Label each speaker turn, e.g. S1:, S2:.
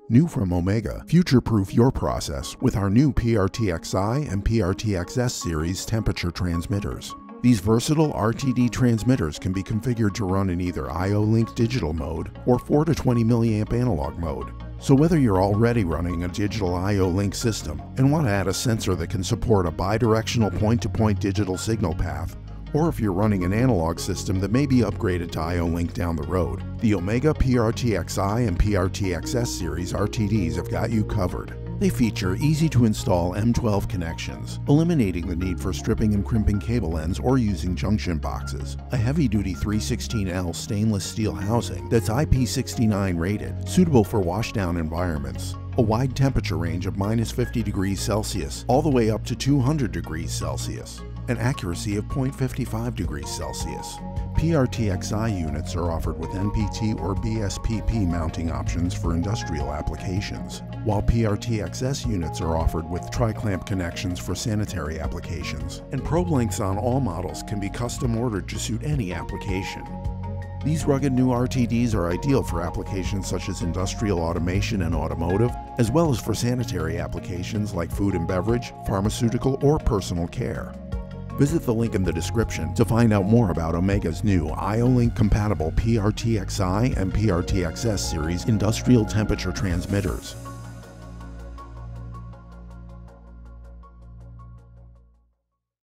S1: New from Omega, future-proof your process with our new PRTXI and PRTXS series temperature transmitters. These versatile RTD transmitters can be configured to run in either IO-Link digital mode or 4 to 20 mA analog mode. So whether you're already running a digital IO-Link system and want to add a sensor that can support a bidirectional point-to-point digital signal path, or if you're running an analog system that may be upgraded to IO-Link down the road, the Omega PRTXI and PRTXS series RTDs have got you covered. They feature easy-to-install M12 connections, eliminating the need for stripping and crimping cable ends or using junction boxes, a heavy-duty 316L stainless steel housing that's IP69 rated, suitable for washdown environments, a wide temperature range of -50 degrees Celsius all the way up to 200 degrees Celsius, an accuracy of 0.55 degrees Celsius. PRTXI units are offered with NPT or BSPP mounting options for industrial applications, while PRTXS units are offered with tri-clamp connections for sanitary applications, and probe lengths on all models can be custom ordered to suit any application. These rugged new RTDs are ideal for applications such as industrial automation and automotive, as well as for sanitary applications like food and beverage, pharmaceutical, or personal care. Visit the link in the description to find out more about Omega's new IO-Link compatible PRTXI and PRTXS series industrial temperature transmitters.